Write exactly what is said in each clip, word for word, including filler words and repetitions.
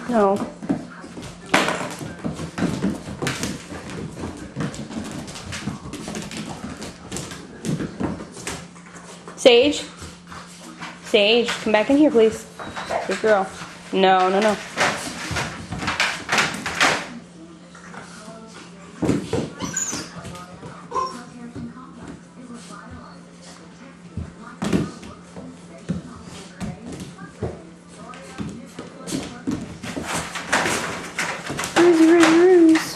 No. Sage? Sage, come back in here, please. Good girl. No, no, no. Ruse, ruse, ruse.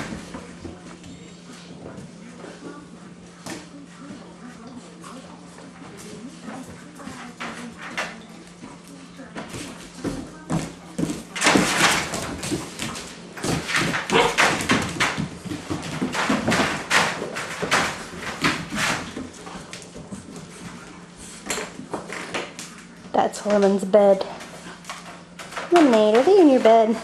That's Lemon's bed. Lemonade, are they in your bed?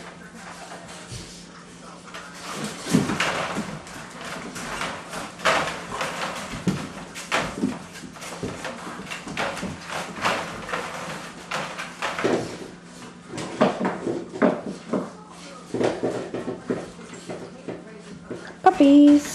Puppies.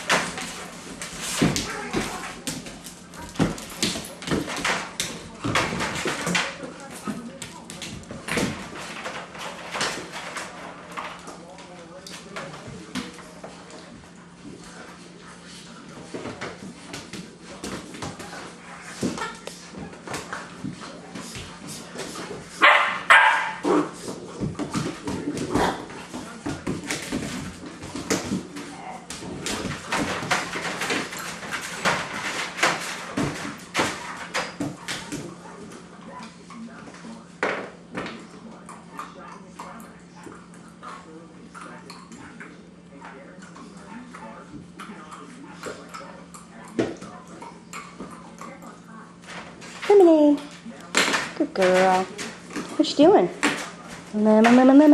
Lemonade. Good girl. What you doing? Lemon, lemon, lemon.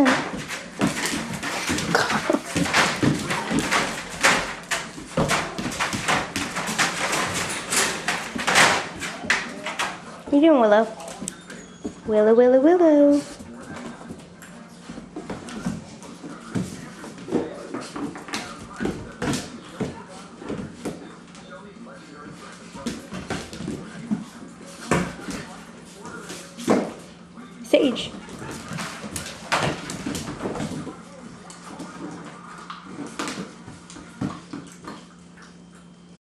What you doing, Willow? Willow, Willow, Willow.